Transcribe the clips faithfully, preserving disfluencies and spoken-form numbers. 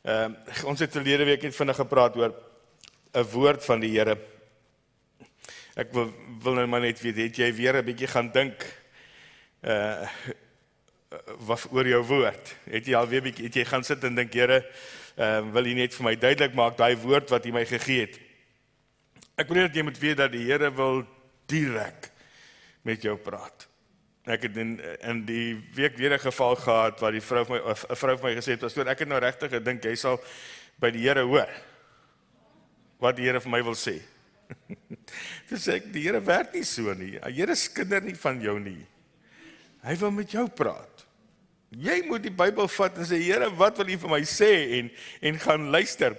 Um, ons het verlede week net vinnig gepraat oor 'n woord van die Here. Ek wil, wil nou maar net weet, het jy weer 'n bietjie gaan dink uh, wat oor jou woord? Het jy alweer bietjie, het jy gaan sit en dink, Here, uh, wil jy net vir my duidelik maak, daai woord wat jy my gegee het? Ek wil net dat jy moet weet dat die Here wil direk met jou praat. Ek het in, in die week weer 'n geval gehad waar die vrou vir my, 'n vrou vir my gesê het, pastoor, ek het nou regtig gedink jy sal by die Here hoor wat die Here vir my wil sê. Toe sê ek, die Here werk nie so nie. Die Here skinder nie van jou nie. Hy wil met jou praat. Jy moet die Bybel vat en sê, Here, wat wil jy vir my sê? En, en gaan luister.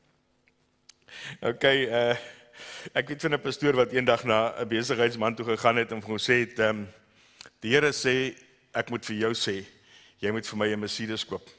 Ok, uh, ek weet van 'n pastoor wat eendag na 'n besigheidsman toe gegaan het en vir hom sê het, um, die Here sê, ek moet vir jou sê, jy moet vir my 'n Mercedes koop.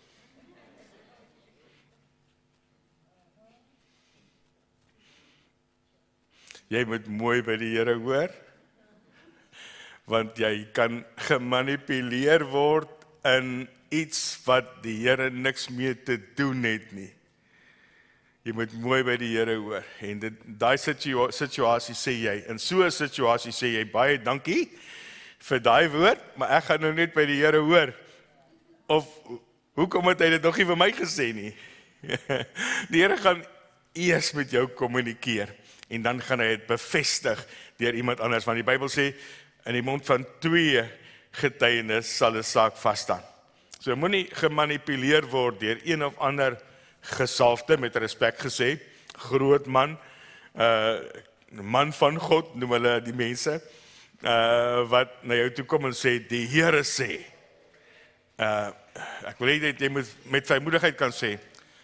Jy moet mooi by die Here hoor, want jy kan gemanipuleer word in iets wat die Here niks mee te doen het nie. Jy moet mooi by die Here hoor, en dit, daai situa situasie sê jy, in so 'n situasie sê jy, baie dankie vir daai woord, maar ek gaan nou net by die Here hoor, of, hoekom het hy dit nog nie vir my gesê nie? Die Here gaan eers met jou kommunikeer, en dan gaan hy dit bevestig deur iemand anders, want die Bybel sê, in die mond van twee getuienis sal 'n saak vasstaan. So moenie gemanipuleer word deur een of ander gesalfde, met respek gesê, groot man, uh, man van God, noem hulle die mense, uh, wat na jou toe kom en sê, die Here sê, uh, ek wil hê dat jy moet met vrymoedigheid kan sê,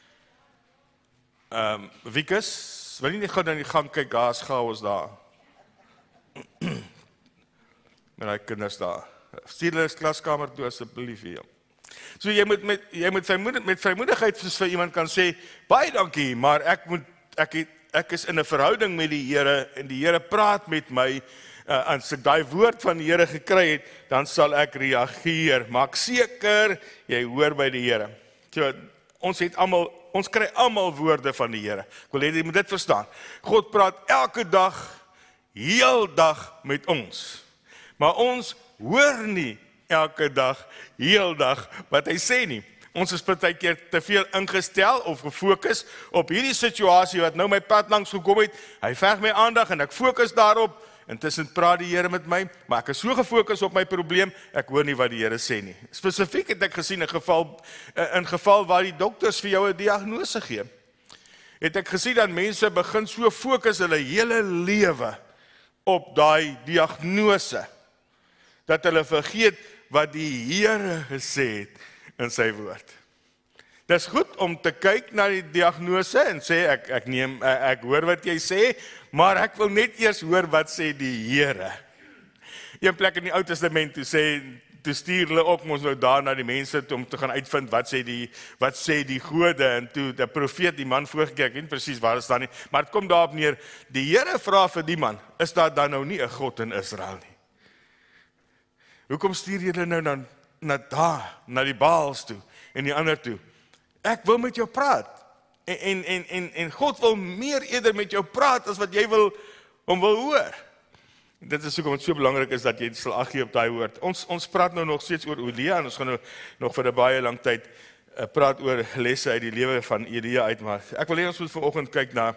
um, Wikus, wil jy nie gou dan die gang kyk, daar is chaos daar, met die kinders daar, stuur hulle klaskamer toe asseblief hier. So jy moet met, jy moet vrymoedig, met vrymoedigheid vir iemand kan sê, baie dankie, maar ek, moet, ek, het, ek is in 'n verhouding met die Here, en die Here praat met my, uh, as ek daai woord van die Here gekry het, dan sal ek reageer, maak seker, jy hoor by die Here. So, ons het almal, ons kry almal woorde van die Here. Ek wil hê jy moet dit verstaan. God praat elke dag, heel dag met ons. Maar ons hoor nie elke dag, heel dag, wat hy sê nie. Ons is partykeer te veel ingestel of gefokus op hierdie situasie wat nou my pad langs gekom het. Hy verg my aandag en ek fokus daarop. Intussen praat die Here met my, maar ek is so gefokus op my probleem, ek hoor nie wat die Here sê nie. Spesifiek het ek gesien 'n geval, 'n geval waar die dokters vir jou 'n diagnose gee. Het ek gesien dat mense begin so fokus hulle hele lewe op daai diagnose, dat hulle vergeet wat die Here gesê het in sy woord. Dit is goed om te kyk na die diagnose en sê, ek, ek neem, ek hoor wat jy sê, maar ek wil net eers hoor wat sê die Here. Een plek in die Ou Testament, toe sê, toe stuur hulle op ons nou daar na die mense toe, om te gaan uitvind wat sê die, wat sê die gode, en toe die profeet, die man voorgekyk, ek weet nie presies waar het staan nie, maar het kom daarop neer, die Here vra vir die man, is daar dan nou nie 'n God in Israel nie? Hoekom stuur julle nou na, na daar, na die Baals toe, en die ander toe? Ek wil met jou praat, en, en, en, en, en God wil meer eerder met jou praat, as wat jy wil, om wil hoor. Dit is hoekom het so belangrik is, dat jy sal ag gee op daai woord. Ons, ons praat nou nog steeds oor Elia, en ons gaan nou nog vir 'n baie lang tyd uh, praat oor lesse uit die lewe van Elia uit, maar ek wil hê ons moet vanoggend kyk na,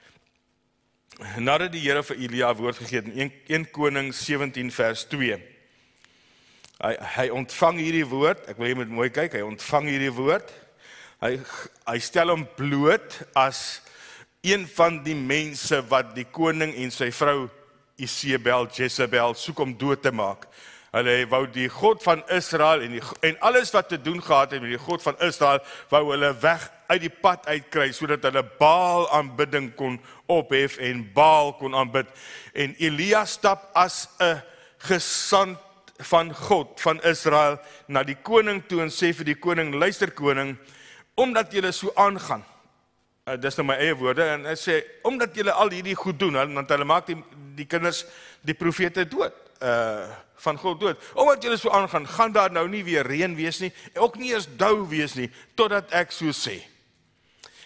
nadat die Here vir Elia woord gegee het, in Eerste Konings sewentien vers twee, Hy, hy ontvang hierdie woord, ek wil jy moet mooi kyk, hy ontvang hierdie woord, hy, hy stel hom bloot as een van die mense wat die koning en sy vrou Isabel, Jezebel, soek om dood te maak. Hulle wou die God van Israel en, die, en alles wat te doen gehad het met die God van Israel, wou hulle weg uit die pad uitkry, sodat hulle Baal aanbidding kon ophef en Baal kon aanbid. En Elia stap as 'n gesant van God, van Israel, na die koning toe en sê vir die koning, luister koning, omdat julle so aangaan, uh, dis nou my eie woorde, en hy sê, omdat julle al hierdie goed doen, want hulle maak die, die kinders, die profete dood, uh, van God dood, omdat julle so aangaan, gaan daar nou nie weer reën wees nie, ook nie eens dou wees nie, totdat ek so sê.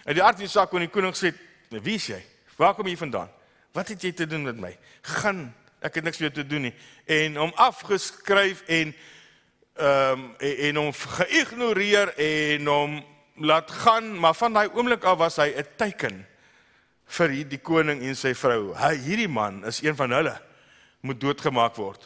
En die aard van die saak, wanneer die koning sê, wie is jy? Waar kom jy vandaan? Wat het jy te doen met my? Gaan, ek het niks meer te doen nie. En hom afgeskryf en, um, en, en hom geïgnoreer en hom laat gaan, maar van daai oomblik af was hy 'n teken vir die koning en sy vrou. Hy, hierdie man is een van hulle, moet doodgemaak word.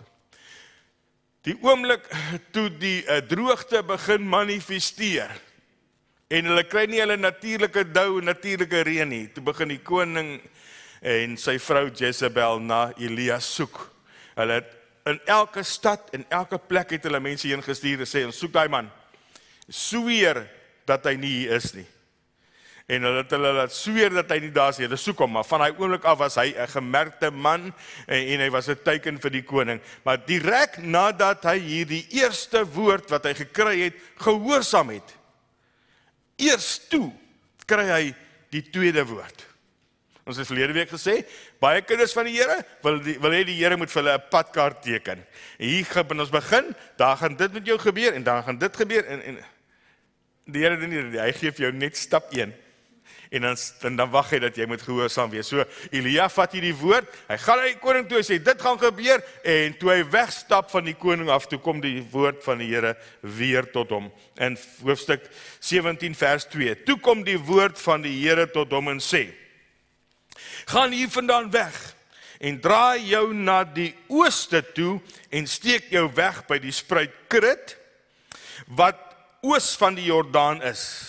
Die oomblik toe die uh, droogte begin manifesteer, en hulle kry nie hulle natuurlike dou, natuurlike reën nie, toe begin die koning en sy vrou Jezebel na Elia soek. Hulle het in elke stad, en elke plek het hulle mense heen gestuur en sê, ons soek daai man, sweer dat hy nie hier is nie. En hulle het hulle laat sweer dat hy nie daar is nie, hulle soek hom, maar van hy oomblik af was hy 'n gemerkte man, en, en hy was 'n teken vir die koning. Maar direk nadat hy hierdie eerste woord wat hy gekry het, gehoorsaam het, eers toe kry hy die tweede woord. Ons het verlede week gesê, baie kinders van die Here wil die, wil hê die Here moet vir hulle 'n padkaart teken. En hier gaan ons begin, daar gaan dit met jou gebeur en dan gaan dit gebeur en, en die Here doen nie, hy gee vir jou net stap een. En dan, dan, dan wag hy dat jy moet gehoorsaam wees. So Elia vat hierdie woord, hy gaan na die koning toe, hy sê dit gaan gebeur, en toe hy wegstap van die koning af, toe kom die woord van die Here weer tot hom. In hoofstuk sewentien vers twee, toe kom die woord van die Here tot hom en sê, gaan hier vandaan weg, en draai jou na die ooste toe, en steek jou weg by die spruit Krit, wat oos van die Jordaan is.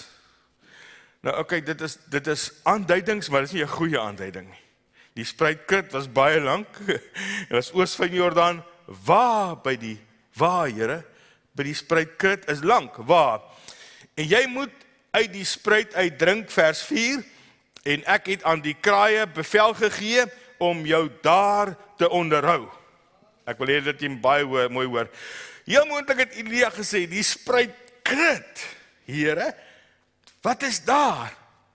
Nou oké, okay, dit is dit is aanduidings, maar dit is nie 'n goeie aanduiding nie. Die spruit Krit was baie lank. Dit was oos van die Jordaan. Waar by die waar, Here? By die spruit Krit is lank. Waar? En jy moet uit die spruit uit drink, vers vier, en ek het aan die kraaie bevel gegee om jou daar te onderhou. Ek wil hê dat jy baie hoor, mooi hoor. Heel moontlik het Elia gesê, die spruit Krit, Here, wat is daar?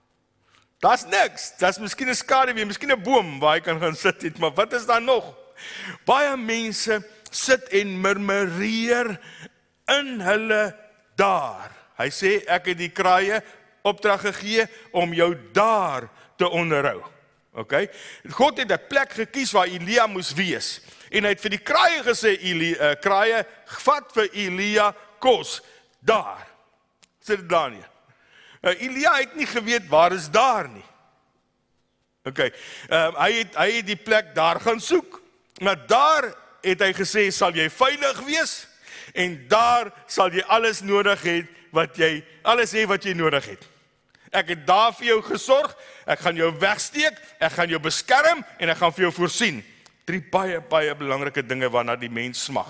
Daar's niks. Daar's miskien 'n skaduwee, miskien 'n boom waar hy kan gaan sit het, maar wat is daar nog? Baie mense sit en murmureer in hulle daar. Hy sê, ek het die kraaie opdrag gegee om jou daar te onderhou. Okay? God het 'n plek gekies waar Elia moes wees. En hy het vir die kraaie gesê, Elia, uh, kraaie, vat vir Elia kos daar. Sit dit daar nie. Uh, Elia het nie geweet waar is daar nie. Okay. Uh, hy het hy het die plek daar gaan soek. Maar daar het hy gesê, sal jy veilig wees, en daar sal jy alles nodig hê wat jy alles hê wat jy nodig het. Ek het daar vir jou gesorg, ek gaan jou wegsteek, ek gaan jou beskerm en ek gaan vir jou voorsien. Drie baie baie belangrike dinge waarna die mens smag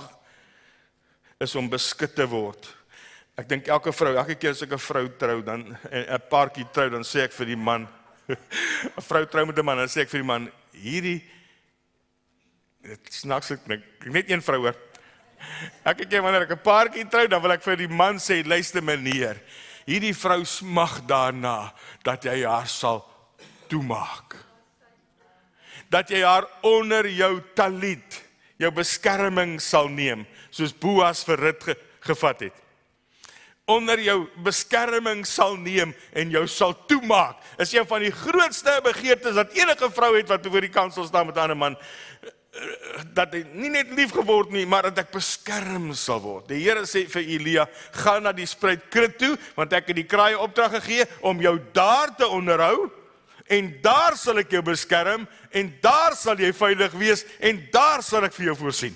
is om beskik te word. Ek dink elke vrou, elke keer as ek 'n vrou trou dan en 'n paartjie trou, dan sê ek vir die man, 'n vrou trou met 'n man, dan sê ek vir die man, hierdie dit snaaks ek net een vrou hoor. Elke keer wanneer ek 'n paartjie trou, dan wil ek vir die man sê, luister meneer, hierdie vrou smag daarna dat jy haar sal toemaak. Dat jy haar onder jou talit, jou beskerming sal neem, soos Boas vir Rut ge, gevat het. Onder jou beskerming sal neem en jou sal toemaak. Is een van die grootste begeertes dat enige vrou het wat voor die kansel staan met 'n ander man, dat hy nie net lief geword nie, maar dat ek beskerm sal word. Die Here sê vir Elia, ga na die spruit Krit toe, want ek het die kraaie opdrag gegee om jou daar te onderhou, en daar sal ek jou beskerm, en daar sal jy veilig wees, en daar sal ek vir jou voorsien.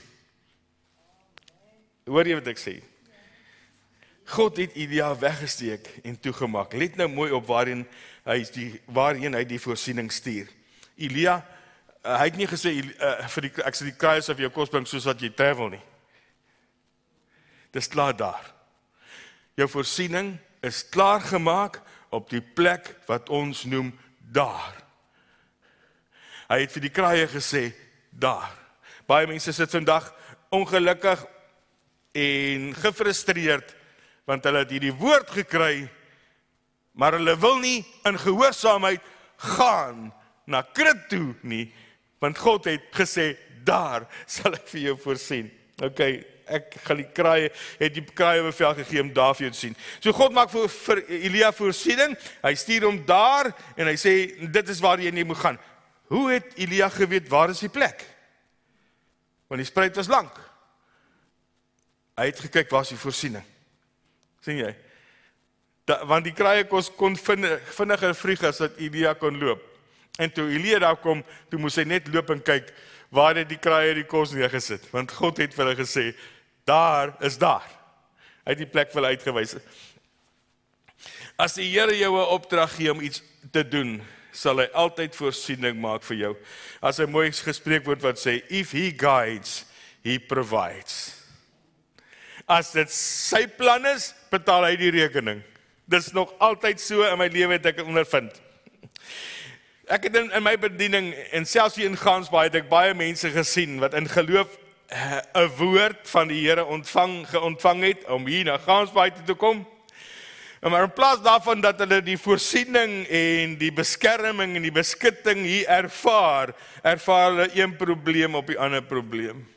Hoor jy wat ek sê? God het Elia weggesteek en toegemaak. Let nou mooi op waarin hy die, waarheen hy die voorsiening stuur. Elia, uh, hy het nie gesê, uh, vir die, ek sal die kraaie vir jou kos bring soos wat jy travel nie. Dis klaar daar. Jou voorsiening is klaar gemaak op die plek wat ons noem daar. Hy het vir die kraaie gesê, daar. Baie mense sit vandag ongelukkig en gefrustreerd, want hulle het hierdie woord gekry, maar hulle wil nie in gehoorsaamheid gaan na Krit toe nie, want God het gesê, daar sal ek vir jou voorsien. Ok, ek gaan die kraaie, het die kraaie bevel gegee om daar vir jou te sien. So God maak vir, vir Elia voorsiening, hy stuur hom daar, en hy sê, dit is waar jy nie moet gaan. Hoe het Elia geweet, waar is die plek? Want die spruit was lank. Hy het gekyk, waar is die voorsiening? Sien jy? Da, want die kraaie kon vinniger vlieg as dat Elia kon loop. En toe Elia daar kom, toe moes hy net loop en kyk, waar het die kraaie die kos neergesit. Want God het vir hulle gesê, daar is daar. Hy het die plek vir hulle uitgewys. As die Here jou 'n opdrag gee om iets te doen, sal hy altyd voorsiening maak vir jou. As 'n mooi gespreekwoord wat sê, if he guides, he provides. As dit sy plan is, betaal hy die rekening. Dis nog altyd so in my lewe het ek ondervind. Ek het in, in my bediening, en selfs hier in Gansbaai, het ek baie mense gesien, wat in geloof uh, 'n woord van die Here ontvang, geontvang het, om hier na Gansbaai toe te kom. Maar in plaas daarvan dat hulle die voorsiening en die beskerming en die beskutting hier ervaar, ervaar hulle een probleem op die ander probleem.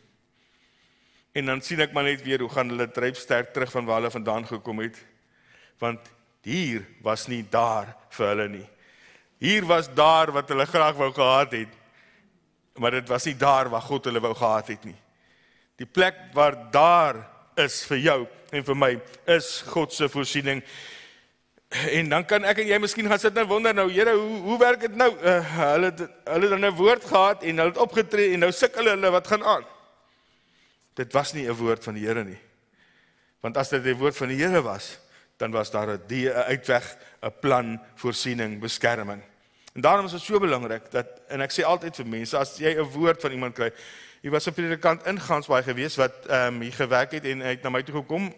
En dan sien ek maar net weer, hoe gaan hulle dryfsterk terug van waar hulle vandaan gekom het. Want hier was nie daar vir hulle nie. Hier was daar wat hulle graag wou gehad het, maar dit was nie daar waar God hulle wou gehad het nie. Die plek waar daar is vir jou en vir my, is God se voorsiening. En dan kan ek en jy miskien gaan sit en wonder, nou Here, hoe, hoe werk dit nou? Uh, hulle het, hulle het dan 'n woord gehad en hulle het opgetree en nou sukkel hulle, wat gaan aan? Dit was nie 'n woord van die Here nie. Want as dit 'n woord van die Here was, dan was daar 'n uitweg, 'n plan, voorsiening, beskerming. En daarom is dit so belangrik, dat, en ek sê altyd vir mense, as jy 'n woord van iemand kry, jy was 'n predikant in Gansbaai gewees, wat um, hier gewerk het, en hy het na my toe gekom,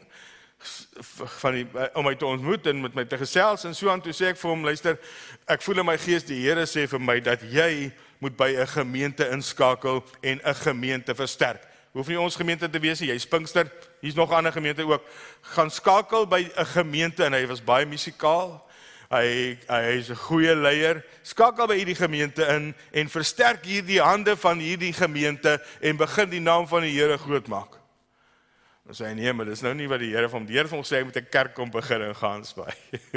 van die, om my te ontmoet, en met my te gesels, en so aan, toe sê ek vir hom, luister, ek voel in my gees, die Here sê vir my, dat jy moet by 'n gemeente inskakel, en 'n gemeente versterk. Hoef nie ons gemeente te wees, jy is Pinkster, hier's nog 'n ander gemeente ook, gaan skakel by 'n gemeente, en hy was baie musikaal, hy, hy is 'n goeie leier, skakel by hierdie gemeente in, en versterk hierdie hande van hierdie gemeente, en begin die naam van die Here groot maak. Dan sê hy, nee, maar dis nou nie wat die Here van die Here van ons sê, hy moet 'n kerk kom begin in Gansbaai.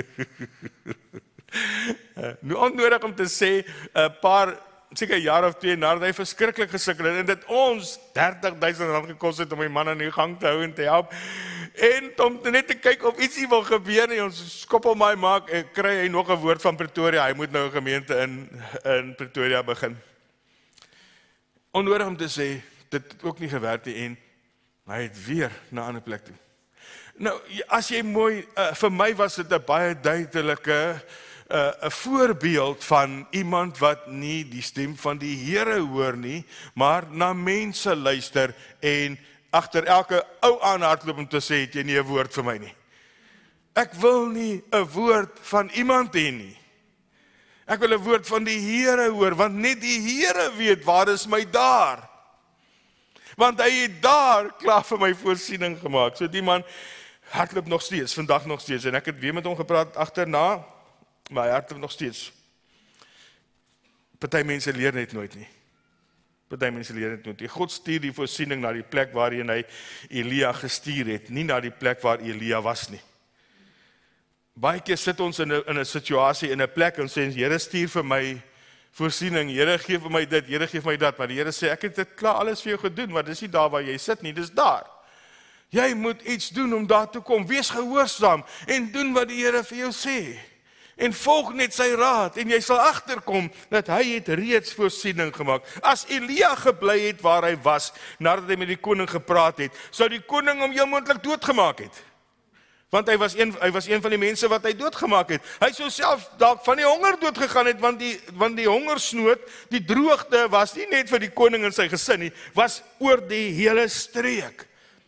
Nou onnodig om te sê, 'n paar, seker 'n jaar of twee, nadat hy verskriklik gesukkel het, en dit ons dertig duisend rand gekos het om die man aan die gang te hou en te help, en om net te kyk of ietsie wil gebeur, en ons skop hom my maak, en kry hy nog 'n woord van Pretoria, hy moet nou 'n gemeente in, in Pretoria begin. Onnodig om te sê, dit het ook nie gewerk nie, en hy het weer na 'n ander plek toe. Nou, as jy mooi, uh, vir my was dit 'n baie duidelike, 'n uh, voorbeeld van iemand wat nie die stem van die Here hoor nie, maar na mense luister, en agter elke ou aanhardloop om te sê, het jy nie 'n woord vir my nie. Ek wil nie 'n woord van iemand hê nie. Ek wil 'n woord van die Here hoor, want net die Here weet, waar is my daar? Want hy het daar klaar vir my voorsiening gemaak. So die man hardloop nog steeds, vandag nog steeds. En ek het weer met hom gepraat agterna, maar hy hardloop nog steeds. Party mense leer net nooit nie. Party mense leer net nooit nie. God stuur die voorsiening na die plek waarheen hy Elia gestuur het, nie na die plek waar Elia was nie. Baie keer sit ons in 'n in 'n situasie, in 'n plek, en sê, Here, stuur vir my voorsiening, Here, gee vir my dit, Here, gee vir my dat, maar die Here sê, ek het dit klaar alles vir jou gedoen, maar dis nie daar waar jy sit nie, dis daar. Jy moet iets doen om daar te kom, wees gehoorsaam, en doen wat die Here vir jou sê, en volg net sy raad, en jy sal agterkom, dat hy het reeds voorsiening gemaak. As Elia gebly het waar hy was, nadat hy met die koning gepraat het, sou die koning hom heel moontlik doodgemaak het. Want hy was, een, hy was een van die mense wat hy doodgemaak het. Hy sou self dalk van die honger doodgegaan het, want die, want die hongersnood, die droogte was nie net vir die koning en sy gesin nie, was oor die hele streek.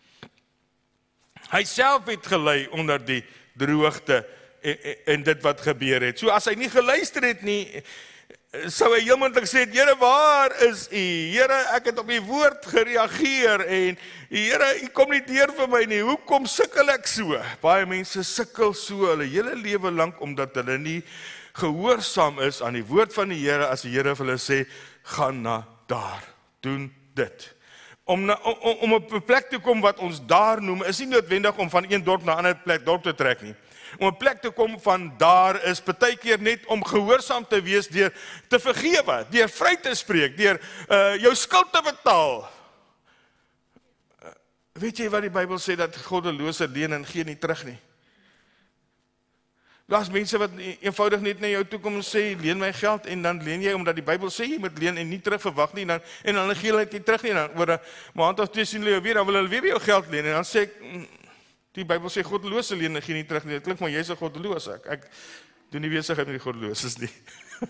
Hy self het gelei onder die droogte en, en, en dit wat gebeur het. So as hy nie geluister het nie, sou hy heel moontlik sê, Here, waar is u? Here, ek het op die woord gereageer, en Here, u kom nie deur vir my nie, hoekom sukkel ek so? Baie mense sukkel so hulle hele lewe lank, omdat hulle nie gehoorsaam is aan die woord van die Here, as die Here vir hulle sê, gaan na daar, doen dit. om, na, om, om op 'n plek te kom wat ons daar noem, is nie noodwendig om van een dorp na 'n ander plek dorp te trek nie. Om 'n plek te kom van daar is partykeer net om gehoorsaam te wees deur te vergewe, deur vry te spreek, deur uh, jou skuld te betaal. Uh, weet jy wat die Bybel sê, dat goddelose leen en gee nie terug nie? Daar's mense wat eenvoudig net na jou toe kom en sê, leen my geld, en dan leen jy, omdat die Bybel sê, jy moet leen en nie terug verwag nie, en dan, en dan gee hulle dit nie terug nie, en dan oor 'n maand of twee sien hulle jou weer, dan wil hulle weer jou geld leen, en dan sê ek, die Bybel sê, goddelose leen en gee nie terug nie, dit klink maar, jy is 'n goddeloos, ek, ek doen nie besigheid met die goddeloses nie.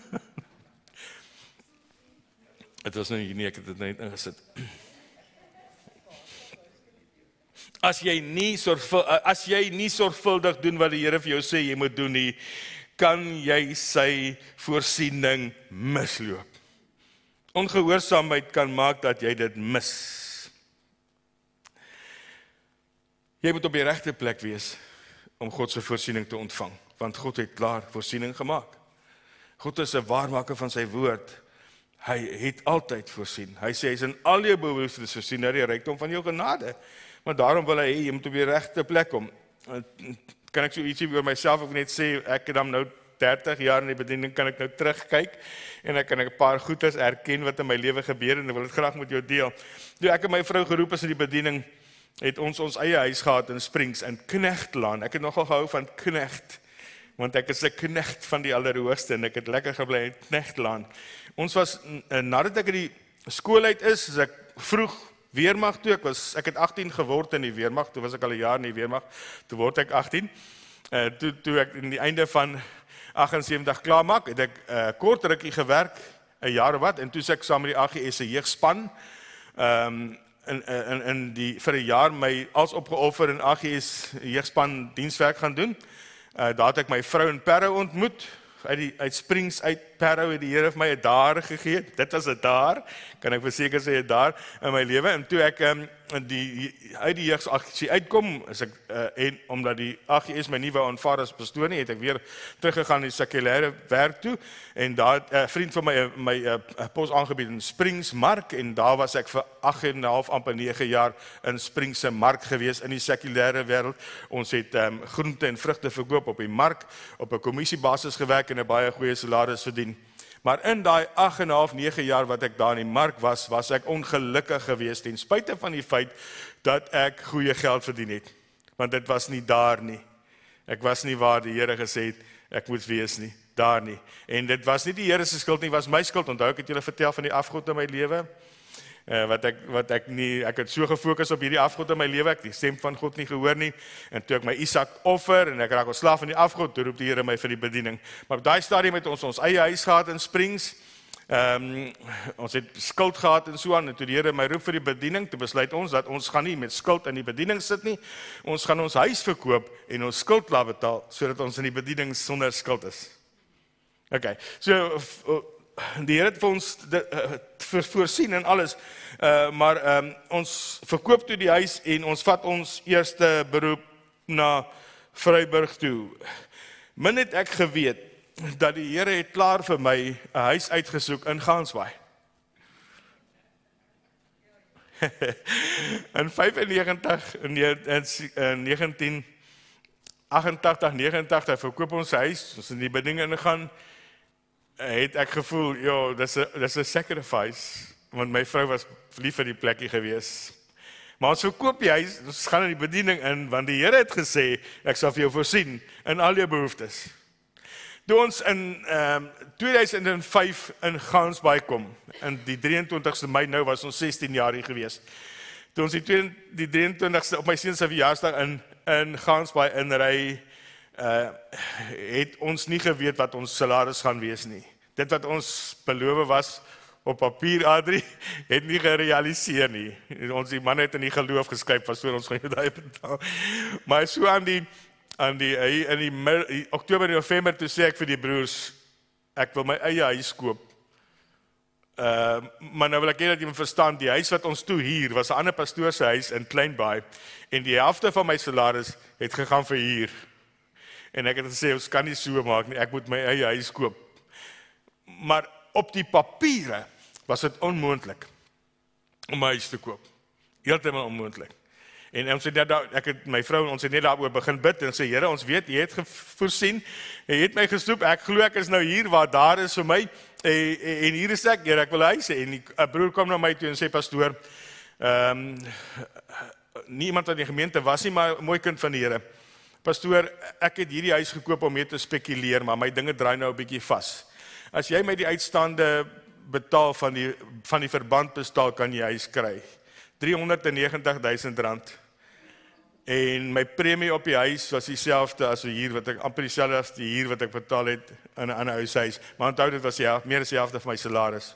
Het was nou nie, ek het dit net ingesit. As jy nie sorgvuldig, as jy nie sorgvuldig doen wat die Here vir jou sê jy moet doen nie, kan jy sy voorsiening misloop. Ongehoorsaamheid kan maak dat jy dit mis. Jy moet op die regte plek wees om God se voorsiening te ontvang, want God het klaar voorsiening gemaak. God is 'n waarmaker van sy woord. Hy het altyd voorsien. Hy sê hy is in al jou behoeftes voorsien uit die rykdom van jou genade. Maar daarom wil hy hê jy moet op die regte plek kom. Kan ek so ietsie oor myself ook net sê, ek het dan nou dertig jaar in die bediening, kan ek nou terugkyk en ek kan 'n paar goedes erken wat in my lewe gebeur en ek wil dit graag met jou deel. Toe ek en my vrou geroep is in die bediening, het ons ons eie huis gehad in Springs in Knechtlaan. Ek het nogal gehou van Knecht, want ek is 'n knecht van die Allerhoogste en ek het lekker gebly in Knechtlaan. Ons was, nadat ek in die skool uit is, is ek vroeg weermag toe, ek was, ek het agtien geword in die weermag, toe was ek al 'n jaar in die weermag, toe word ek agtien, uh, toe, toe ek in die einde van aggensewentig klaar maak, het ek uh, kort rukkie gewerk, 'n jaar of wat, en toe is ek saam met die A G S se jeugspan, um, in, in, in die, vir 'n jaar my als opgeoffer in A G S jeugspan dienswerk gaan doen, uh, daar het ek my vrou in Parow ontmoet, uit, die, uit Springs, uit Parow het die Here vir my 'n daar gegee, dit was 'n daar, kan ek verseker sê 'n daar in my lewe, en toe ek um, die, uit die jeugsaksie uitkom, is ek, uh, en omdat die A G S my nie wou aanvaar as pastoor nie, het ek weer teruggegaan in die sekulêre werk toe, en daar het 'n uh, vriend van my, my uh, pos aangebied in Springs Mark, en daar was ek vir agt en 'n half, amper nege jaar in Springs se mark gewees, in die sekulêre wêreld. Ons het um, groente en vrugte verkoop op die mark, op 'n kommissiebasis gewerk en 'n baie goeie salaris verdien. Maar in daai agt en 'n half, nege jaar wat ek daar in die mark was, was ek ongelukkig geweest, ten spyte van die feit dat ek goeie geld verdien het. Want dit was nie daar nie. Ek was nie waar die Here gesê het, ek moet wees nie, daar nie. En dit was nie die Here se skuld nie, was my skuld. Onthou ek het julle vertel van die afgod in my lewe. Uh, wat ek wat ek nie ek het so gefokus op hierdie afgod in my lewe, ek het die stem van God nie gehoor nie, en toe ek my Isak offer en ek raak ontslaaf van die afgod, toe roep die Here my vir die bediening. Maar op daai stadium het ons ons eie huis gehad in Springs. Ehm um, ons het skuld gehad en so aan, en toe die Here my roep vir die bediening, toe besluit ons dat ons gaan nie met skuld in die bediening sit nie. Ons gaan ons huis verkoop en ons skuld laat betaal sodat ons in die bediening sonder skuld is. Okay. So die Here het vir ons de, uh, voorsien en alles, uh, maar um, ons verkoop toe die huis en ons vat ons eerste beroep na Vryburg toe. Min het ek geweet dat die Here het klaar vir my 'n huis uitgesoek in Gansbaai. In vyfennegentig, in negentien agentagtig, negenentagtig verkoop ons huis, ons in die bediening ingegaan, het ek gevoel, ja, dis 'n dis 'n sacrifice, want my vrou was lief vir die plekkie gewees. Maar ons verkoop die huis, ons gaan in die bediening in, want die Here het gesê, ek sal vir jou voorsien in al jou behoeftes. Toe ons in um, tweeduisend vyf in Gansbaai kom, in die drieëntwintigste Mei, nou was ons sestien jaar hier gewees. Toe ons die, die drieëntwintigste op my seun se verjaarsdag in, in Gansbaai inry, Uh, het ons nie geweet wat ons salaris gaan wees nie. Dit wat ons beloof was op papier, Adrie, het nie gerealiseer nie. Ons die man het in die geloof geskryf, pastoor, ons gaan jou daai betaal. Maar so aan die, aan die, in die, die Oktober en November, toe sê ek vir die broers, ek wil my eie huis koop. Uh, maar nou wil ek hê dat jy moet verstaan, die huis wat ons toe hier, was 'n ander pastoor se huis in Kleinbaai, en die helfte van my salaris het gegaan vir huur. En ek het gesê, ons kan nie so maak nie, ek moet my eie huis koop. Maar op die papiere was dit onmoontlik om my huis te koop. Heeltemal onmoontlik. En ons het net daar, ek het my vrou en ons het net daaroor begin bid en sê, Here, ons weet, jy het voorsien, jy het my gestoep, ek glo ek is nou hier waar daar is vir my, en, en hier is ek, Here, ek wil huis, en die broer kom na my toe en sê, pastoor, um, niemand in die gemeente was nie, maar 'n mooi kind van die Here. Pastoor, ek het hierdie huis gekoop om mee te spekuleer, maar my dinge draai nou 'n bietjie vas. As jy my die uitstaande betaal van die, van die verband betaal, kan jy huis kry. driehonderdnegentig duisend rand. En my premie op die huis was dieselfde as die huur wat ek amper dieselfde as die huur wat ek betaal het in 'n ander huishuis. Maar onthou dit was ja, meer as die helfte van my salaris.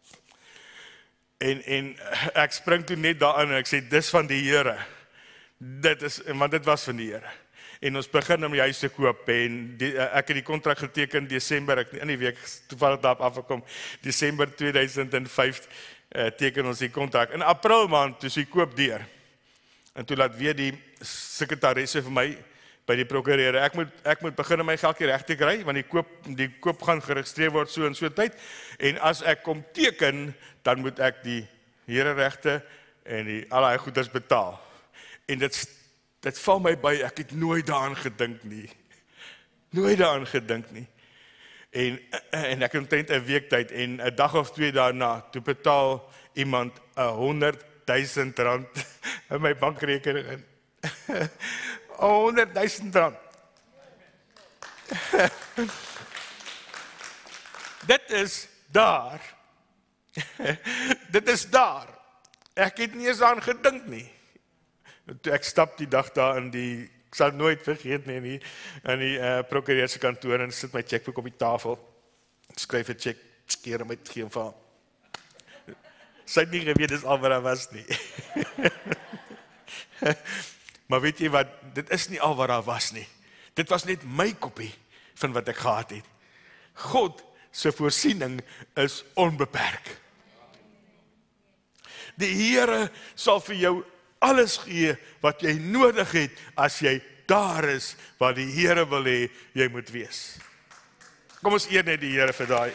En en ek spring toe net daarin en ek sê dis van die Here. Dit is want dit was van die Here. En ons begin om die huis te koop en die, ek het die kontrak geteken Desember, ek in die week toevallig daarop afgekom, Desember tweeduisend vyf uh, teken ons die kontrak. In April maand toe sy koop deur. En toe laat weer die sekretaresse vir my by die prokureur, ek moet ek moet begin om my geldjie reg te kry want die koop die koop gaan geregistreer word so en so tyd en as ek kom teken, dan moet ek die hereregte en die al daai goederes betaal. En dit dit val my by, ek het nooit daaraan gedink nie. Nooit daaraan gedink nie. En en ek het omtrent 'n week tyd en 'n dag of twee daarna toe betaal iemand honderd duisend rand in my bankrekening in. honderd duisend rand. Dit is daar. Dit is daar. Ek het nie eens aan gedink nie. Ek stap die dag daar in die, ek sal nooit vergeet nie, in die, in die uh, prokureurse kantoor en sit my chequeboek op die tafel. Skryf 'n check, skeer hom uit, gee hom vir haar. Sy het nie geweet dis al wat daar was nie. Maar weet jy wat, dit is nie al wat daar was nie. Dit was net my kopie van wat ek gehad het. God se voorsiening is onbeperk. Die Here sal vir jou alles gee wat jy nodig het as jy daar is waar die Here wil hê jy moet wees. Kom ons eer net die Here vir daai.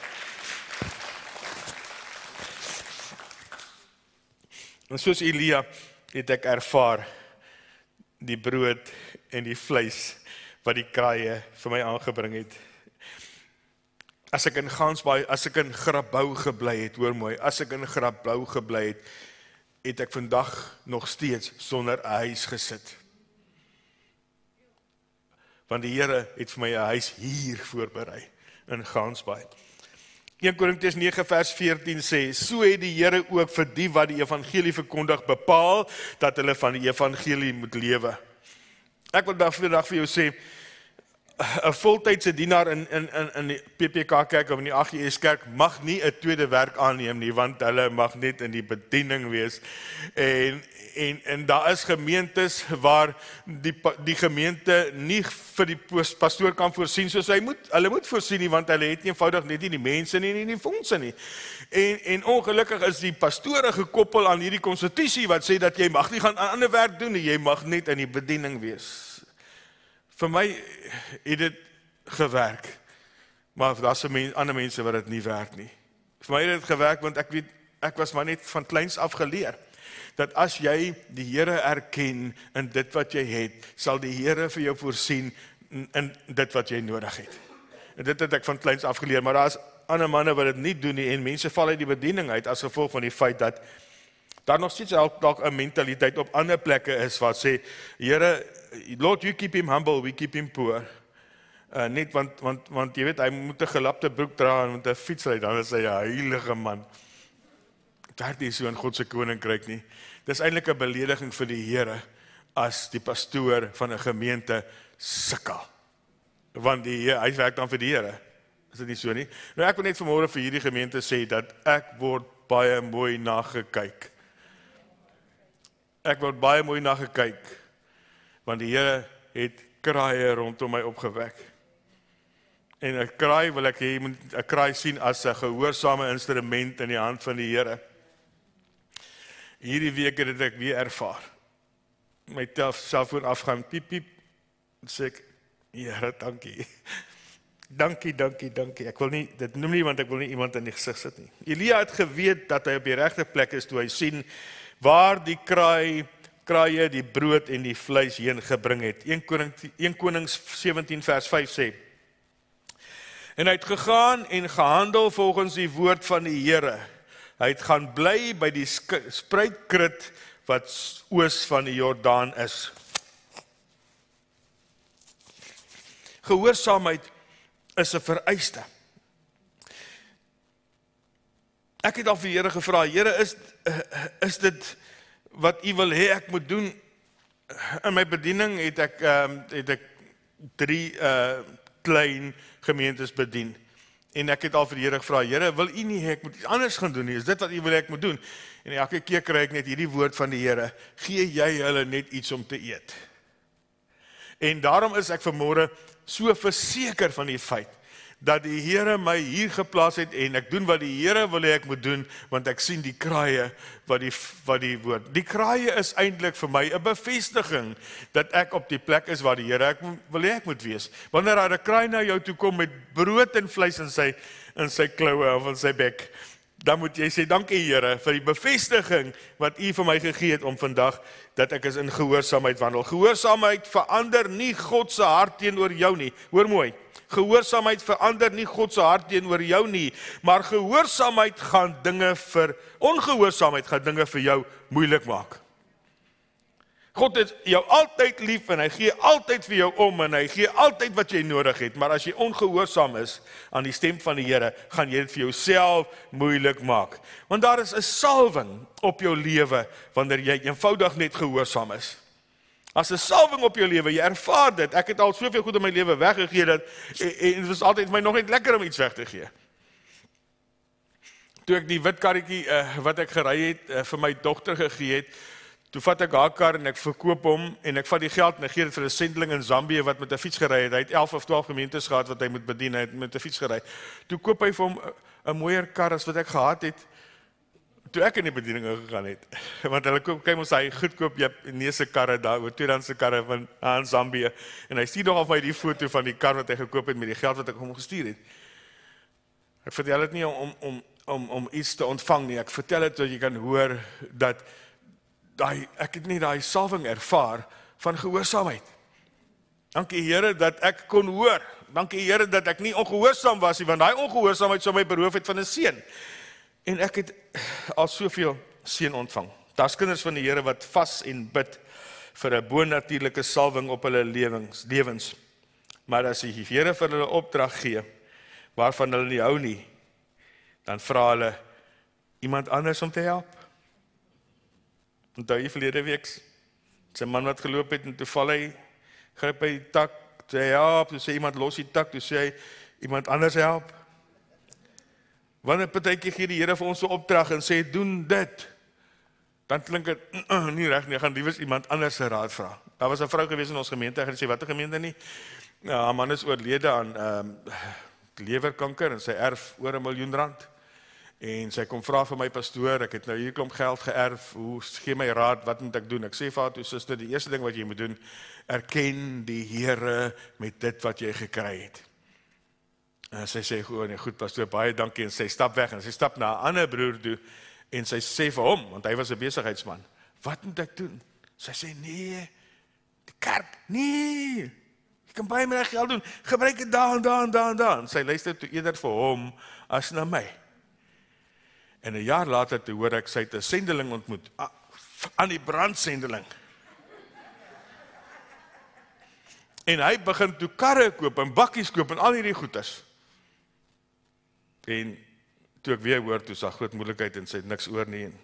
En soos Elia het ek ervaar die brood en die vleis wat die kraaie vir my aangebring het. As ek in Gansbaai, as ek in Grabouw gebly het, hoor mooi, as ek in Grabouw gebly het, het ek vandag nog steeds sonder 'n huis gesit. Want die Here het vir my 'n huis hier voorberei in Gansbaai. Eerste Korintiërs nege vers veertien sê, so het die Here ook vir die wat die evangelie verkondig bepaal, dat hulle van die evangelie moet lewe. Ek wil vandag vir jou sê, 'n voltydse dienaar in in in in die P P K kerk of in die A G S kerk mag nie 'n tweede werk aanneem nie, want hulle mag net in die bediening wees. En en en daar is gemeentes waar die die gemeente nie vir die pastoor kan voorsien soos hy moet. Hulle moet voorsien nie, want hulle het nie eenvoudig net nie die mense nie, nie die fondse nie. En en ongelukkig is die pastore gekoppel aan hierdie konstitusie wat sê dat jy mag nie gaan aan ander werk doen nie, jy mag net in die bediening wees. Vir my het dit gewerk, maar daar's men, ander mense wat dit nie werk nie. Vir my het dit gewerk, want ek weet, ek was maar net van kleins af geleer, dat as jy die Here erken in dit wat jy het, sal die Here vir jou voorsien in dit wat jy nodig het. En dit het ek van kleins af geleer, maar daar's ander manne wat dit nie doen nie, en mense val uit die bediening uit, as gevolg van die feit dat daar nog steeds dalk 'n mentaliteit op ander plekke is, wat sê, Here, Lord, you keep him humble, we keep him poor. Uh, net want, want, want jy weet, hy moet 'n gelapte broek dra en moet 'n fiets ry, dan is hy 'n heilige man. Daar is so in God se koninkryk nie. Dis eintlik 'n belediging vir die Here as die pastoor van 'n gemeente sukkel. Want die hy werk dan vir die Here. Is dit nie so nie? Nou ek wil net vanmôre vir hierdie gemeente sê dat ek word baie mooi nagekyk. Ek word baie mooi nagekyk. Want die Here het kraaie rondom my opgewek. En 'n kraai wil ek hê, jy moet 'n kraai sien as 'n gehoorsame instrument in die hand van die Here. Hierdie week het ek weer ervaar. My selfoon afgaan, piep piep. Sê ek, Here, dankie. Dankie, dankie, dankie. Ek wil nie dit noem nie, want ek wil nie iemand in die gesig sit nie. Elia het geweet dat hy op die regte plek is toe hy sien waar die kraai, kraaie die brood en die vleis heen gebring het. Eerste Konings sewentien vers vyf sê, en hy het gegaan en gehandel volgens die woord van die Here. Hy het gaan bly by die spruitkrit wat oos van die Jordaan is. Gehoorsaamheid is 'n vereiste. Ek het al vir die Here gevra, Here, is, is dit wat U wil hê ek moet doen? In my bediening het ek, um, het ek drie uh, klein gemeentes bedien. En ek het al vir die Here gevra, Here, wil U nie hê ek moet iets anders gaan doen nie? Is dit wat U wil hê ek moet doen? En elke keer kry ek net hierdie woord van die Here, gee jy hulle net iets om te eet. En daarom is ek vanmôre so verseker van die feit, dat die Here my hier geplaas het, en ek doen wat die Here wil hê ek moet doen, want ek sien die kraaie, wat die, wat die woord. Die kraaie is eintlik vir my 'n bevestiging, dat ek op die plek is waar die Here ek wil hê ek moet wees. Wanneer daar 'n kraai na jou toe kom met brood en vleis in sy, in sy kloue of in sy bek, dan moet jy sê, dankie Here, vir die bevestiging wat U vir my gegee het om vandag, dat ek is in gehoorsaamheid wandel. Gehoorsaamheid verander nie God se hart teenoor jou nie. Hoor mooi, gehoorsaamheid verander nie God se hart teenoor jou nie, maar gehoorsaamheid gaan dinge vir, ongehoorsaamheid gaan dinge vir jou moeilik maak. God het jou altyd lief en hy gee altyd vir jou om en hy gee altyd wat jy nodig het, maar as jy ongehoorsaam is aan die stem van die Here, gaan jy dit vir jouself moeilik maak. Want daar is 'n salwing op jou lewe wanneer jy eenvoudig net gehoorsaam is. As 'n salwing op jou lewe, jy ervaar dit. Ek het al soveel goed in my lewe weggegee dat en, en dit was altyd vir my nog net lekker om iets weg te gee. Toe ek die wit karretjie uh, wat ek gery het uh, vir my dogter gegee het, toe vat ek haar kar en ek verkoop hom en ek vat die geld en ek gee dit vir 'n sendeling in Zambië wat met 'n fiets gery het. Hy het elf of twaalf gemeentes gehad wat hy moet bedien, hy het met 'n fiets gery. Toe koop hy vir hom 'n mooier kar as wat ek gehad het toe ek in die bediening gegaan het. Want hulle koop, kyk ons hy goedkoop Japaneese karre daar, oor tweedehandse karre van aan Zambië. En hy stuur nog af my die foto van die kar wat hy gekoop het met die geld wat ek hom gestuur het. Ek vertel dit nie om om om om iets te ontvang nie. Ek vertel dit sodat jy kan hoor dat daai ek het nie daai salwing ervaar van gehoorsaamheid. Dankie Here dat ek kon hoor. Dankie Here dat ek nie ongehoorsaam was nie, want daai ongehoorsaamheid sou my beroof het van 'n seën. En ek het al soveel seën ontvang. Daar's kinders van die Here wat vas en bid vir 'n bonatuurlike salwing op hulle lewens, lewens. Maar as die Here vir hulle opdrag gee waarvan hulle nie hou nie, dan vra hulle iemand anders om te help. Onthou jy verlede week, sy man wat geloop het en toe val hy, gryp hy die tak, toe hy help, toe sê iemand los die tak, toe sê hy iemand anders help. Wanneer partykeer gee die Here vir ons 'n opdrag en sê doen dit, dan klink dit uh, nie reg nie, gaan liewers iemand anders se raad vra. Daar was 'n vrou gewees in ons gemeente, ek het gesê watter gemeente nie. Ja, haar man is oorlede aan ehm um, lewerkanker en sy erf oor 'n miljoen rand. En sy kom vra vir my pastoor, ek het nou hier klomp geld geërf, hoe gee my raad, wat moet ek doen? Ek sê vir haar toe, suster, die eerste ding wat jy moet doen, erken die Here met dit wat jy gekry het. En sy sê gewoon, nee, goed pastoor, baie dankie, en sy stap weg, en sy stap na 'n ander broer toe, en sy sê vir hom, want hy was 'n besigheidsman, wat moet ek doen? Sy sê, nee, die kerk, nee, jy kan baie meer geld doen, gebruik dit daar en daar en daar en daar, en sy luister toe eerder vir hom, as na my. En 'n jaar later toe hoor ek sy het 'n sendeling ontmoet, aan die brandsendeling. En hy begin toe karre koop en bakkies koop en al hierdie goeders. En toe ek weer hoor, toe sag groot moeilikheid en sy het niks oor nie.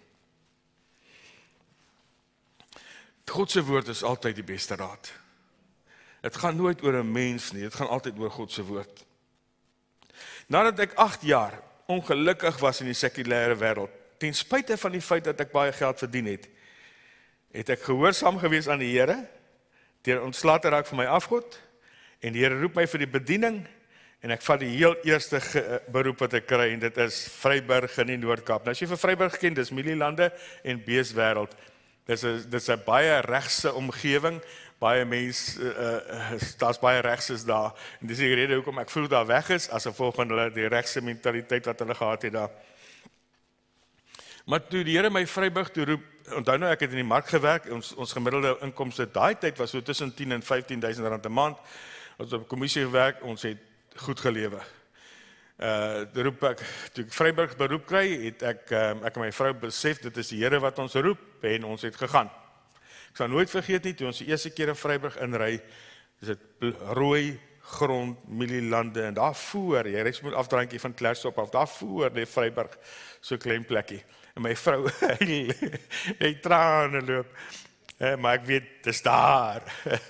God se woord is altyd die beste raad. Dit gaan nooit oor 'n mens nie, dit gaan altyd oor God se woord. Nadat ek agt jaar ongelukkig was in die sekulêre wêreld, ten spyte van die feit dat ek baie geld verdien het, het ek gehoorsaam gewees aan die Here, deur ontslae te raak van my afgod, en die Here roep my vir die bediening, en ek vat die heel eerste beroep wat ek kry, en dit is Vryburg in die Noord-Kaap. Nou as jy vir Vryburg ken, dis Mielielande en Beeswêreld. Dis 'n dis 'n baie regse omgewing, baie mense, uh, uh, daar's baie regses daar, en dis die rede hoekom ek vroeg daar weg is, as gevolg van hulle die regse mentaliteit wat hulle gehad het daar. Maar toe die Here my Vryburg toe roep, onthou nou ek het in die mark gewerk, ons, ons gemiddelde inkomste daai tyd was so tussen tien en vyftien duisend rand 'n maand. Ons op kommissie gewerk, ons het goed gelewe. Uh, roep ek, toe ek Vryburg beroep kry, het ek, um, ek en my vrou besef, dit is die Here wat ons roep, en ons het gegaan. Ek sal nooit vergeet nie, toe ons die eerste keer in Vryburg inry, is dit rooi grond, mielielande, en daar voor, jy reis moet afdraantjie van Klerksdorp af, daar voor die Vryburg, so klein plekkie. En my vrou, hy trane loop, eh, maar ek weet, dis daar.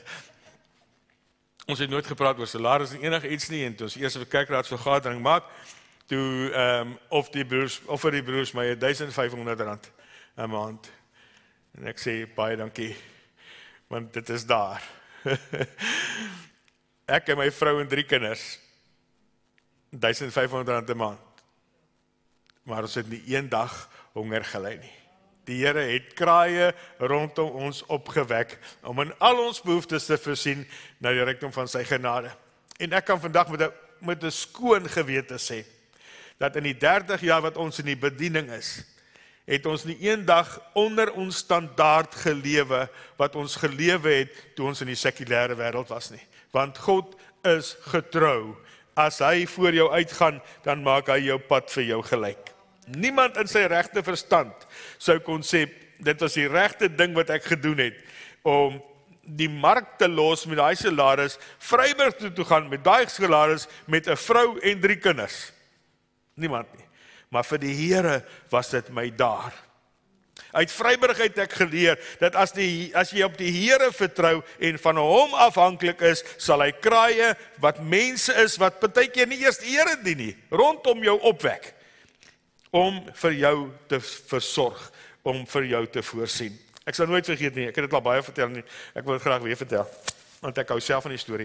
Ons het nooit gepraat oor salaris en enige iets nie, en toe ons eers 'n kerkraadsvergadering maak, toe, um, of die broers, of vir die broers my duisend vyf honderd rand 'n maand. En ek sê, baie dankie, want dit is daar. Ek en my vrou en drie kinders, duisend vyf honderd rand 'n maand. Maar ons het nie een dag honger gely nie. Die Here het kraaie rondom ons opgewek, om in al ons behoeftes te voorsien, na die rykdom van sy genade. En ek kan vandag met 'n met 'n skoon gewete sê, dat in die dertig jaar wat ons in die bediening is, het ons nie een dag onder ons standaard gelewe, wat ons gelewe het, toe ons in die sekulêre wêreld was nie. Want God is getrou. As hy voor jou uitgaan, dan maak hy jou pad vir jou gelyk. Niemand in sy regte verstand sou kon sê, dit was die regte ding wat ek gedoen het, om die mark te los met daai salaris, Vryburg toe te gaan met daai salaris, met 'n vrou en drie kinders. Niemand nie. Maar vir die Here was dit my daar. Uit Vryburg het ek geleer, dat as, die, as jy op die Here vertrou, en van hom afhanklik is, sal hy kraaie, wat mense is, wat partykeer nie eers die Here dien nie, rondom jou opwek, om vir jou te versorg, om vir jou te voorsien. Ek sal nooit vergeet nie, ek het dit al baie vertel nie, ek wil dit graag weer vertel, want ek hou self van die storie.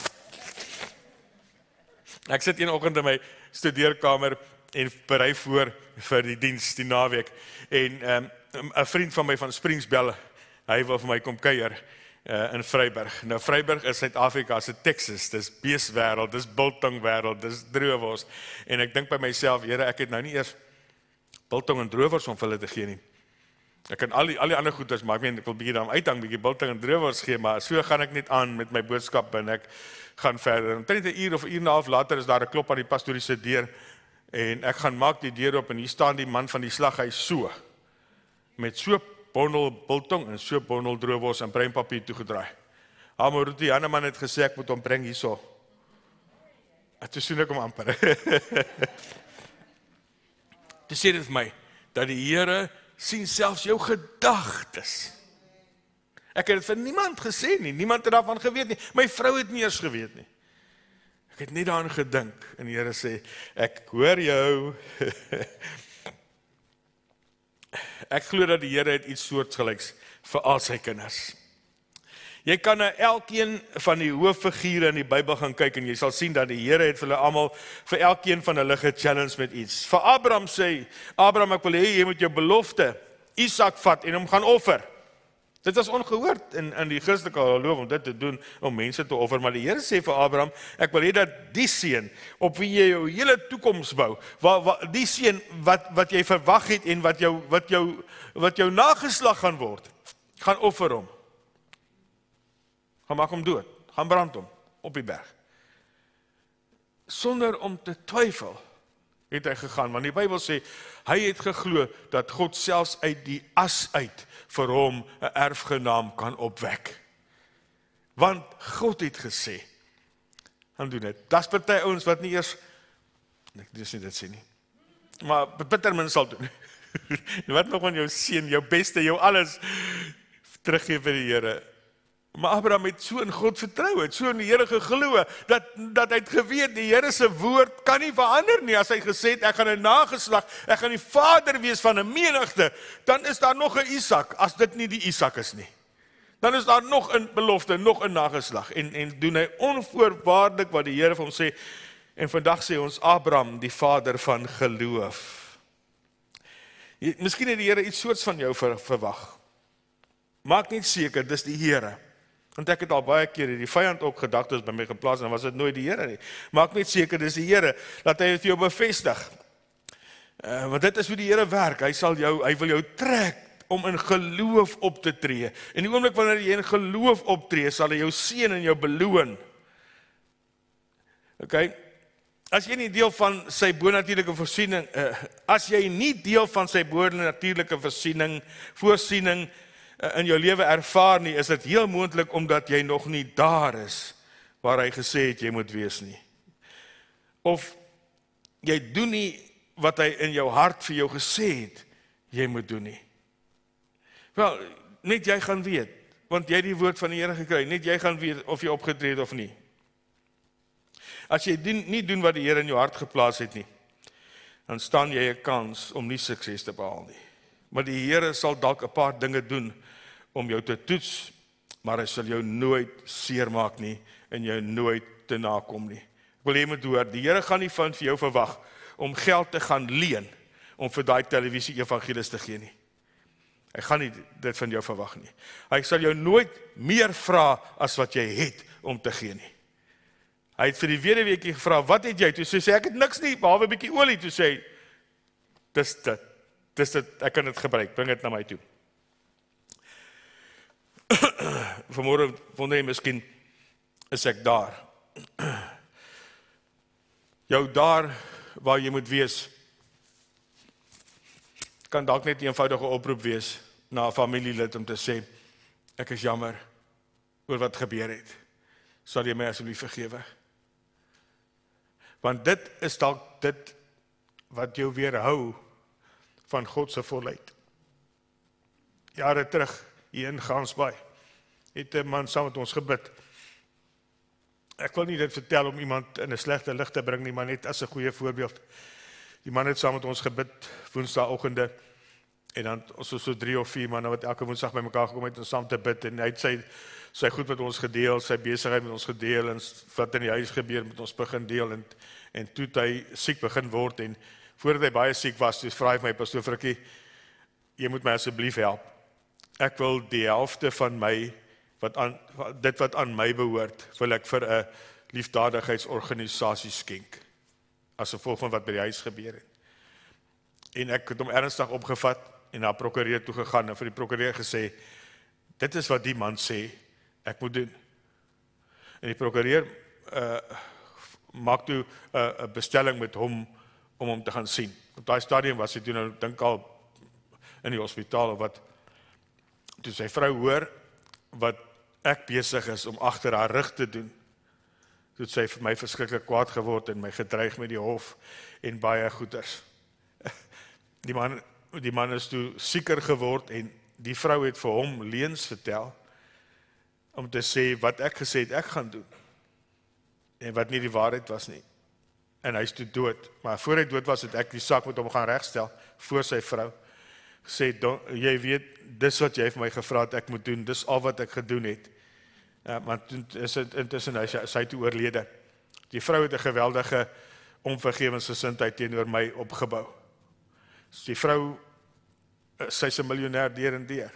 Ek sit een oggend in my studeerkamer, en berei voor vir die diens, die naweek, en um, 'n vriend van my van Springs bel, hy wil vir my kom kuier, uh, in Vryburg. Nou Vryburg is Suid-Afrika se Texas, dis beeswêreld, dis biltong wêreld, dis droewors, en ek dink by myself, Here, ek het nou nie eers biltong en droewors om vir hulle te gee nie. Ek kan al die, al die ander goeders, maar ek meen, ek wil bietjie daarom uithang, bietjie biltong en droewors gee, maar so gaan ek net aan met my boodskap, en ek gaan verder. Omtrent 'n uur of 'n uur en 'n half later is daar 'n klop aan die pastorie se deur, en ek gaan maak die deur op, en hier staan die man van die slaghuis so, met so bondel biltong, en so bondel droewors en breinpapier toegedraai. Hamoruti Hanneman het gesê, ek moet hom bring hierso. Toe sien ek hom amper. Toe sê dit vir my, dat die Here sien selfs jou gedagtes. Ek het dit vir niemand gesê nie, niemand het daarvan geweet nie, my vrou het nie eers geweet nie. Ek het nie daaraan gedink, en die Here sê, ek hoor jou. Ek glo dat die Here het iets soortgelyks vir al sy kinders. Jy kan na elkeen van die hooffigure in die Bybel gaan kyk, en jy sal sien dat die Here het vir hulle almal, vir elkeen van hulle ge-challenge met iets. Vir Abraham sê, Abraham, ek wil hê, jy moet jou belofte, Isak vat, en hom gaan offer. Dit was ongehoord in, in die Christelike geloof om dit te doen, om mense te offer, maar die Here sê vir Abraham, ek wil hê dat die seun, op wie jy jou hele toekoms bou, wa, wa, die seun wat, wat jy verwag het, en wat jou, wat jou, wat jou nageslag gaan word, gaan offer hom. Gaan maak hom dood, gaan brand hom, op die berg. Sonder om te twyfel, het hy gegaan, want die Bybel sê, hy het geglo, dat God selfs uit die as uit, vir hom 'n erfgenaam kan opwek. Want God het gesê, gaan doen dit. Das party ouens wat nie eers, ek dis nie dit sê nie, maar bitter min sal doen. Wat nog van jou seun, jou beste, jou alles, teruggee vir die Here. Maar Abraham het so in God vertrou, het so in die Here geglo, dat, dat hy het geweet, die Here se woord kan nie verander nie. As hy gesê het, ek gaan 'n nageslag, ek gaan die vader wees van 'n menigte, dan is daar nog 'n Isak, as dit nie die Isak is nie. Dan is daar nog 'n belofte, nog 'n nageslag, en, en doen hy onvoorwaardelik wat die Here vir hom sê, en vandag sê ons Abraham, die vader van geloof. Jy, miskien het die Here iets soorts van jou ver, verwag. Maak net seker, dis die Here. Want ek het al baie keer die vyand ook gedagtes by my geplaas, en was dit nooit die Here nie. Maak net seker, dis die Here, dat hy het jou bevestig. Uh, want dit is hoe die Here werk. Hy sal jou, hy wil jou trek om in geloof op te tree. En die oomblik wanneer jy in geloof optree, sal hy jou seën en jou beloon. Okay? As jy nie deel van sy bonatuurlike voorsiening, uh, as jy nie deel van sy bonatuurlike voorsiening, voorsiening uh, in jou lewe ervaar nie, is dit heel moontlik omdat jy nog nie daar is waar hy gesê het jy moet wees nie. Of jy doen nie wat hy in jou hart vir jou gesê het jy moet doen nie. Wel, net jy gaan weet, want jy het die woord van die Here gekry, net jy gaan weet of jy opgetree het of nie. As jy doen, nie doen wat die Here in jou hart geplaas het nie, dan staan jy 'n kans om nie sukses te behaal nie. Maar die Here sal dalk 'n paar dinge doen om jou te toets, maar hy sal jou nooit seermaak nie en jou nooit te nakom nie. Ek wil jy moet hoor, die Here gaan nie van vir jou verwag om geld te gaan leen om vir daai televisie evangelis te gee nie. Hy gaan nie dit van jou verwag nie. Hy sal jou nooit meer vra as wat jy het om te gee nie. Hy het vir die weduweetjie gevra, wat het jy? Toe sê sy, ek het niks nie, behalwe 'n bietjie olie. Toe sê hy, dis dit, dis dit, ek kan dit gebruik, bring dit na my toe. Vanmôre wonder jy miskien, is ek daar? Jou daar waar jy moet wees, kan dalk net 'n eenvoudige oproep wees na 'n familielid om te sê, ek is jammer oor wat gebeur het. Sal jy my asseblief vergewe? Want dit is dalk dit wat jou weerhou van God se volheid. Jare terug, hier in Gansbaai, het 'n man saam met ons gebid. Ek wil nie dit vertel om iemand in 'n slegte lig te bring nie, maar net as 'n goeie voorbeeld. Die man het saam met ons gebid, woensdaagoggende, en dan ons was so drie of vier manne wat elke woensdag by mekaar gekom het om saam te bid, en hy het sy, sy goed met ons gedeel, sy besigheid met ons gedeel, en wat in die huis gebeur met ons begin deel, en, en toe het hy siek begin word, en voordat hy baie siek was, toe vra hy my, pastoor Frikkie, jy moet my asseblief help. Ek wil die helfte van my, wat aan, dit wat aan my behoort, wil ek vir 'n liefdadigheidsorganisasie skenk, as gevolg van wat by die huis gebeur het. En ek het hom ernstig opgevat, en na prokureur toe gegaan, en vir die prokureur gesê, dit is wat die man sê, ek moet doen. En die prokureur uh, maak toe 'n uh, bestelling met hom, om hom te gaan sien. Op daai stadium was hy toe nou, dink al, in die hospitaal, of wat, toe sy vrou hoor, wat ek besig is, om agter haar rug te doen, toe het sy vir my verskriklik kwaad geword, en my gedreig met die hof, en baie goeders. Die man, die man is toe sieker geword, en die vrou het vir hom leuns vertel, om te sê, wat ek gesê het, ek gaan doen, en wat nie die waarheid was nie, en hy is toe dood, maar voor hy dood was, het ek die saak met hom gaan regstel, voor sy vrou, gesê, jy weet, dis wat jy vir my gevra het, ek moet doen, dis al wat ek gedoen het, uh, maar toen is het intussen, hy sy toe oorlede, die vrou het 'n geweldige onvergewensgesindheid teenoor my opgebou. Die vrou, sy is 'n miljonair deur en deur.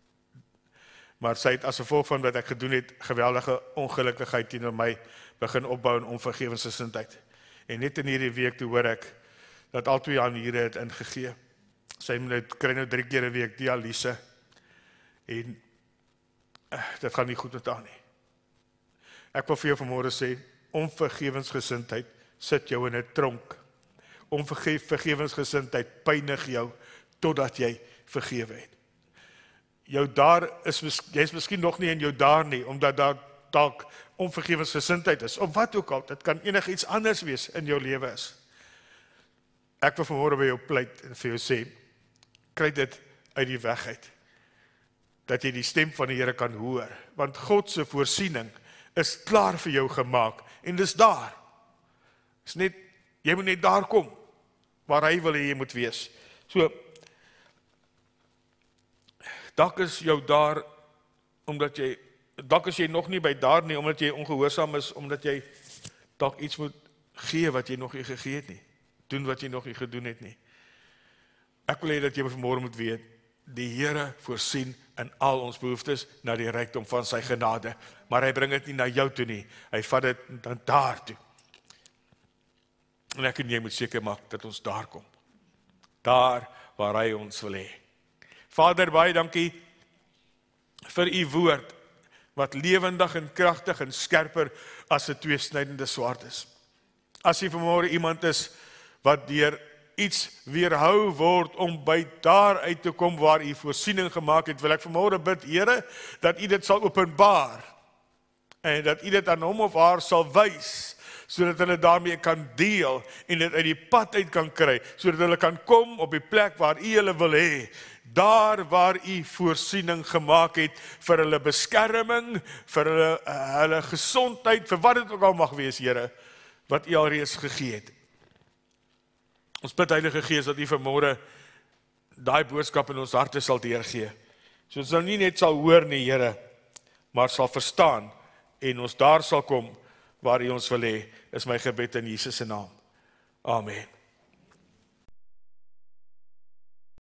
Maar sy het as gevolg van wat ek gedoen het, geweldige ongelukkigheid teenoor my begin opbou in onvergewensgesindheid. En net in hierdie week toe hoor ek dat al twee aniere het ingegee. Sy kry nou drie keer 'n week dialyse. En uh, dit gaan nie goed met haar nie. Ek wil vir jou vanmôre sê, onvergewensgesindheid sit jou in 'n tronk. Onvergewensgesindheid pynig jou totdat jy vergewe het. Jou daar is, jy is miskien nog nie in jou daar nie, omdat daar dalk onvergewensgesindheid is, of wat ook al, dit kan enig iets anders wees in jou lewe is. Ek wil vanmôre by jou pleit en vir jou sê, kry dit uit die weg uit, dat jy die stem van die Here kan hoor, want God se voorsiening is klaar vir jou gemaak, en dis daar. Is net, jy moet net daar kom, waar hy wil hê jy moet wees. So, dalk is jou daar, omdat jy, dalk is jy nog nie by daar nie, omdat jy ongehoorsaam is, omdat jy dalk iets moet gee wat jy nog nie gegee het nie, doen wat jy nog nie gedoen het nie. Ek wil hê dat jy vanmôre moet weet, die Here voorsien in al ons behoeftes na die rykdom van sy genade, maar hy bring dit nie na jou toe nie, hy vat dit dan daar toe. En ek en jy moet seker maak dat ons daar kom. daar waar hy ons wil hê. Vader, baie dankie vir u woord, wat lewendig en kragtig en skerper as 'n tweesnydende swaard is. As jy vanmôre iemand is wat deur iets weerhou word om by daar uit te kom waar u voorsiening gemaak het, wil ek vanmôre bid, Here, dat u dit sal openbaar en dat u dit aan hom of haar sal wys, sodat hulle daarmee kan deel en dit uit die pad uit kan kry, sodat hulle kan kom op die plek waar u hulle wil hê, daar waar u voorsiening gemaak het vir hulle beskerming, vir hulle, uh, hulle gesondheid, vir wat dit ook al mag wees, Here, wat u alreeds gegee het. Ons bid, Heilige Gees, dat u vanmôre daai boodskap in ons harte sal deurgee. So ons nou nie net sal hoor nie, Here, maar sal verstaan en ons daar sal kom waar u ons wil hê, is my gebed in Jesus se naam. Amen.